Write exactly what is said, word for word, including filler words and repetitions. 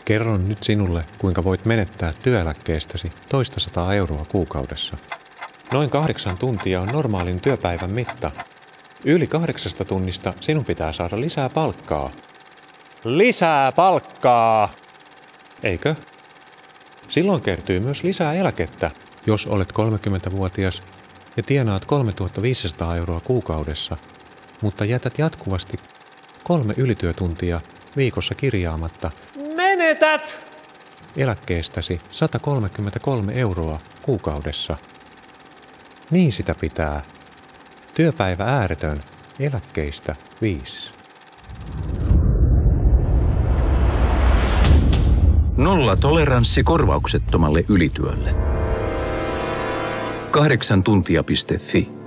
Kerron nyt sinulle, kuinka voit menettää työeläkkeestäsi toista sataa euroa kuukaudessa. Noin kahdeksan tuntia on normaalin työpäivän mitta. Yli kahdeksasta tunnista sinun pitää saada lisää palkkaa. Lisää palkkaa! Eikö? Silloin kertyy myös lisää eläkettä, jos olet kolmekymmentävuotias ja tienaat kolmetuhattaviisisataa euroa kuukaudessa, mutta jätät jatkuvasti kolme ylityötuntia viikossa kirjaamatta. Menetät! Eläkkeestäsi sata kolmekymmentäkolme euroa kuukaudessa. Niin sitä pitää. Työpäivä ääretön. Eläkkeistä viisi. Nolla toleranssi korvauksettomalle ylityölle. Kahdeksan tuntia piste fi